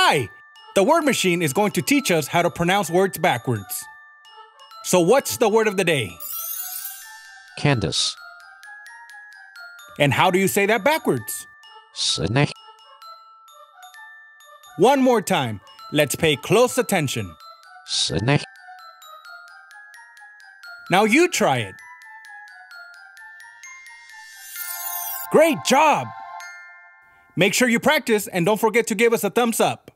Hi! The word machine is going to teach us how to pronounce words backwards. So what's the word of the day? CANDACE. And how do you say that backwards? Snake. One more time. Let's pay close attention. Snake. Now you try it. Great job! Make sure you practice and don't forget to give us a thumbs up.